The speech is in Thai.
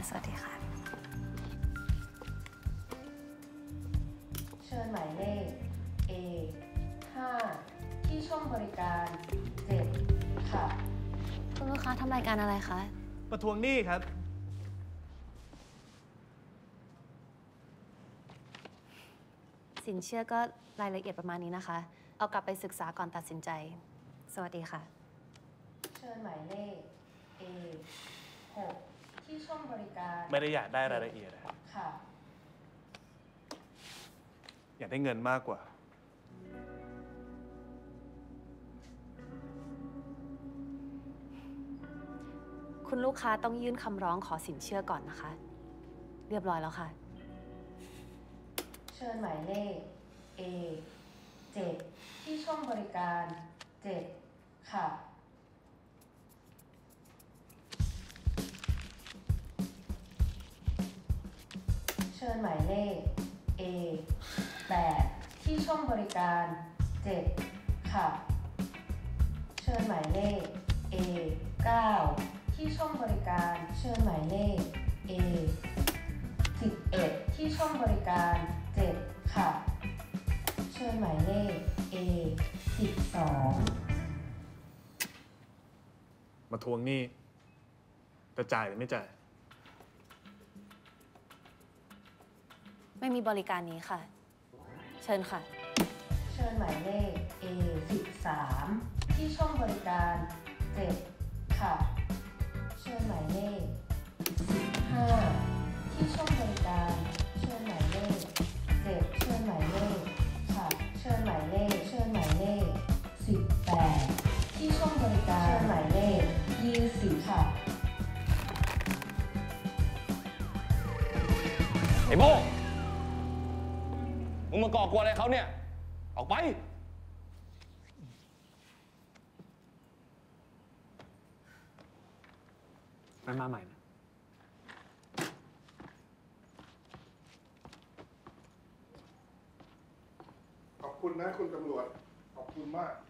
สวัสดีค่ะเชิญหมายเลข A5 ที่ช่องบริการ7ค่ะคุณลูกค้าทำรายการอะไรคะประท้วงหนี้ครับสินเชื่อก็รายละเอียดประมาณนี้นะคะเอากลับไปศึกษาก่อนตัดสินใจสวัสดีค่ะเชิญหมายเลข A6 ที่ช่องบริการไม่ได้อยากได้รายละเอียดค่ะอยากได้เงินมากกว่าคุณลูกค้าต้องยื่นคำร้องขอสินเชื่อก่อนนะคะเรียบร้อยแล้วค่ะเชิญหมายเลข A7 ที่ช่องบริการ7ค่ะเชิญหมายเลข A8 ที่ช่องบริการ7ค่ะเชิญหมายเลข A9 ที่ช่องบริการเชิญหมายเลข A11 ที่ช่องบริการ7ค่ะเชิญหมายเลข A12 มาทวงหนี้จะจ่ายหรือไม่จ่ายไม่มีบริการนี้ค่ะเชิญค่ะเชิญหมายเลข A13 ที่ช่องบริการ7ค่ะเชิญหมายเลข15ที่ช่องบริการเชิญหมายเลข7เชิญหมายเลขค่ะเชิญหมายเลข18ที่ช่องบริการเชิญหมายเลข20ค่ะไอ้โบมึงมาก่อกวนอะไรเขาเนี่ยออกไปมันมาใหม่นะขอบคุณนะคุณตำรวจขอบคุณมาก